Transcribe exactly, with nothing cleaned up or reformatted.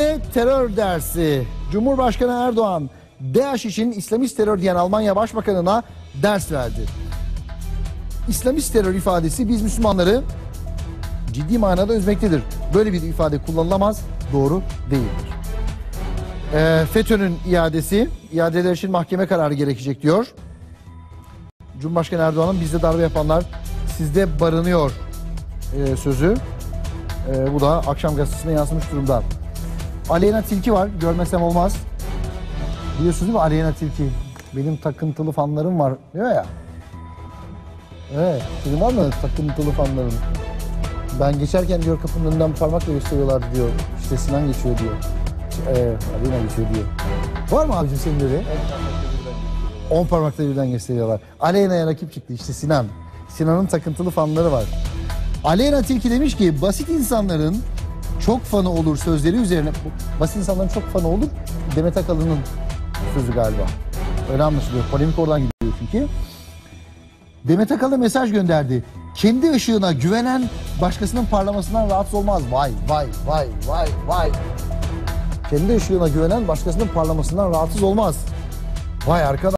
Terör dersi. Cumhurbaşkanı Erdoğan, DAEŞ için İslamist terör diyen Almanya Başbakanı'na ders verdi. İslamist terör ifadesi biz Müslümanları ciddi manada üzmektedir. Böyle bir ifade kullanılamaz, doğru değildir. E, FETÖ'nün iadesi, iadeler için mahkeme kararı gerekecek diyor. Cumhurbaşkanı Erdoğan'ın bizde darbe yapanlar sizde barınıyor e, sözü. E, bu da Akşam Gazetesi'ne yansımış durumda. Aleyna Tilki var, görmesem olmaz. Biliyorsunuz değil mi Aleyna Tilki? Benim takıntılı fanlarım var diyor ya. Evet, senin var mı takıntılı fanların? Ben geçerken diyor kapının önünden parmakla gösteriyorlar diyor. İşte Sinan geçiyor diyor. Ee, Aleyna geçiyor diyor. Var mı abicim senin de? On parmakla birden gösteriyorlar. Aleyna'ya rakip çıktı işte Sinan. Sinan'ın takıntılı fanları var. Aleyna Tilki demiş ki basit insanların çok fanı olur sözleri üzerine. Basit insanların çok fanı olur Demet Akalın'ın sözü galiba. Öyle anlaşılıyor. Polemik oradan gidiyor çünkü. Demet Akalın mesaj gönderdi. Kendi ışığına güvenen başkasının parlamasından rahatsız olmaz. Vay vay vay vay vay. Kendi ışığına güvenen başkasının parlamasından rahatsız olmaz. Vay arkadaş.